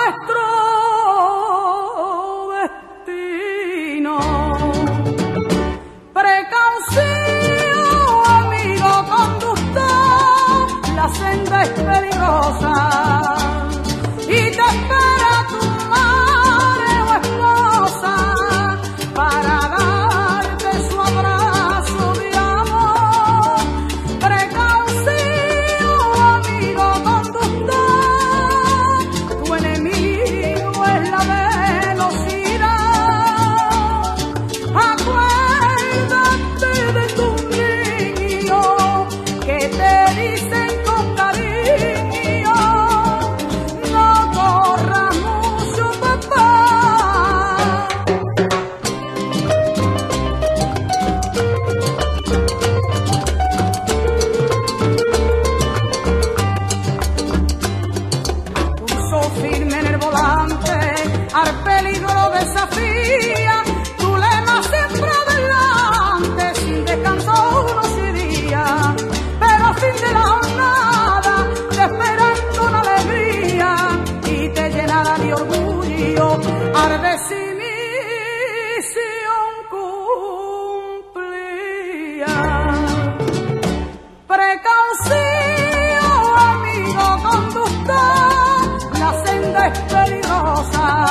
nuestro destino. Precaución, amigo conductor, la senda es peligrosa y te espera tu madre o esposa para darte su abrazo de amor. Precaución, amigo conductor, tu enemigo es la velocidad. Acuérdate de tus niños que te dicen con cariño: no corras mucho, papá. Pulso firme en el volante, al peligro desafía, tu lema siempre adelante, sin descanso noche y día, pero a fin de la jornada te esperan con alegría y te llenará de orgullo al ver si misión cumplía. Precaución, amigo conductor, la senda es peligrosa